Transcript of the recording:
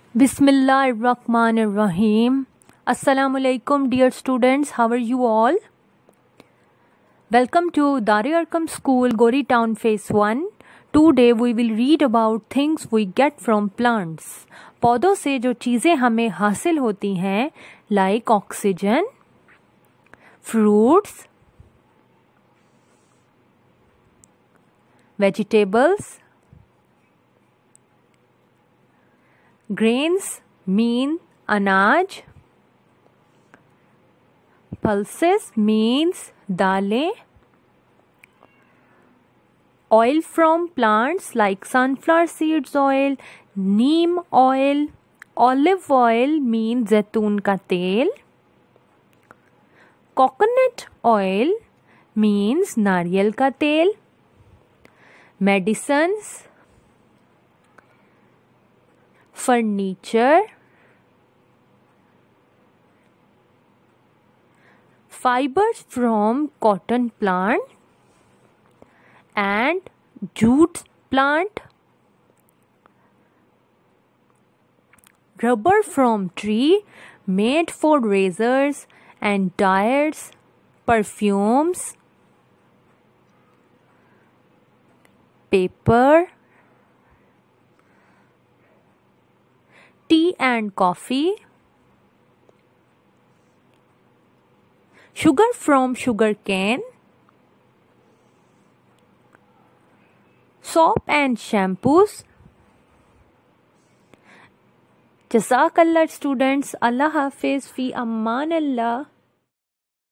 Bismillahirrahmanirrahim. Assalamu alaikum, dear students. How are you all? Welcome to Darul Arqam School, Gori Town, Phase 1. Today we will read about things we get from plants. पौधों से जो चीज़ें हमें हासिल होती हैं, like oxygen, fruits, vegetables. Grains mean अनाज. Pulses means दालें. Oil from plants like sunflower seeds oil, neem oil. Olive oil means जैतून का तेल. Coconut oil means नारियल का तेल. Medicines, furniture, fibers from cotton plant and jute plant, rubber from tree made for razors and tires, perfumes, paper, tea and coffee, sugar from sugar cane, soap and shampoos. Jazakallah students. Allah Hafiz. Fi Amman Allah.